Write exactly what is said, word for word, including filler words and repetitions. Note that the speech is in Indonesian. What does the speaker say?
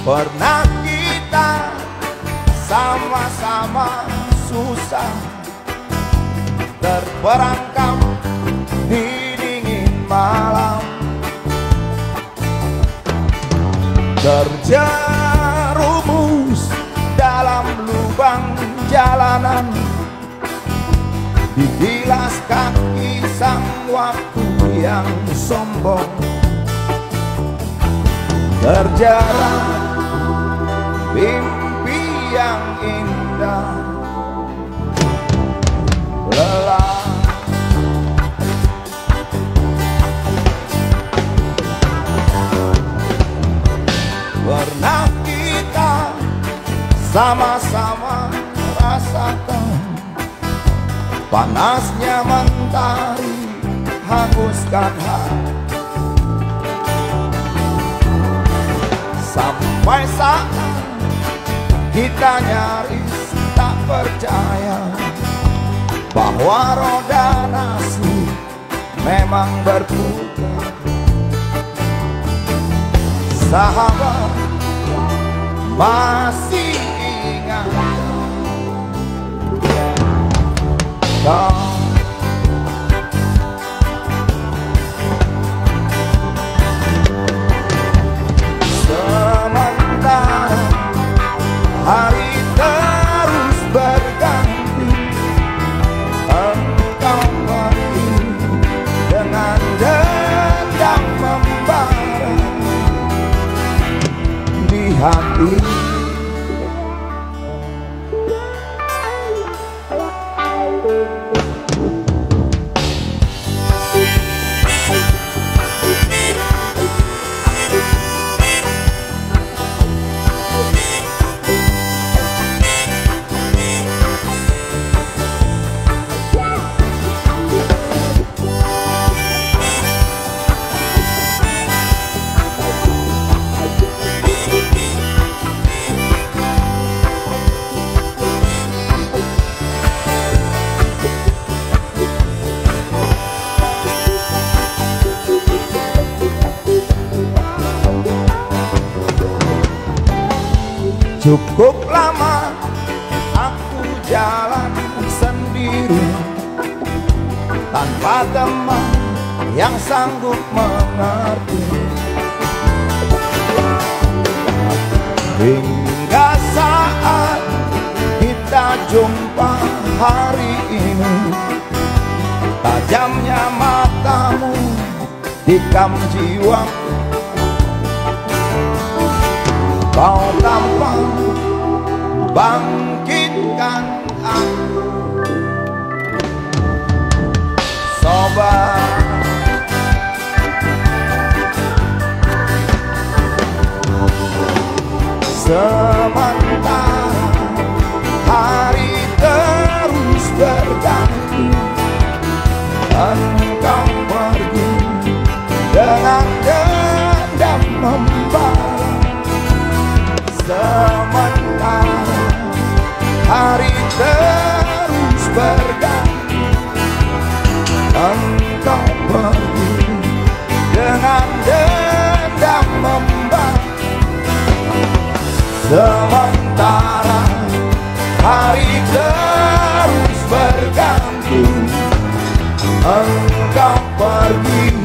Pernah kita sama-sama susah, terperangkap di dingin malam, terjerumus dalam lubang jalanan, dibilas kaki sang waktu yang sombong, terjarak mimpi yang indah, lelah. Pernah kita sama-sama rasakan panasnya mentari hanguskan hati, sampai saat kita nyaris tak percaya bahwa roda nasib memang berputar. Sahabat, masih ingat kau? Sementara hari terus berganti, engkau pergi dengan dendam membara di hati. Cukup lama aku jalan sendiri, tanpa teman yang sanggup mengerti, hingga saat kita jumpa hari ini. Tajamnya matamu tikam jiwa, kau tampak bangkitkan aku. Sobat, sementara hari terus berganti, engkau pergi dengan dendam membara. Sementara hari terus berganti, engkau pergi dengan dendam membara. Sementara hari terus berganti, engkau pergi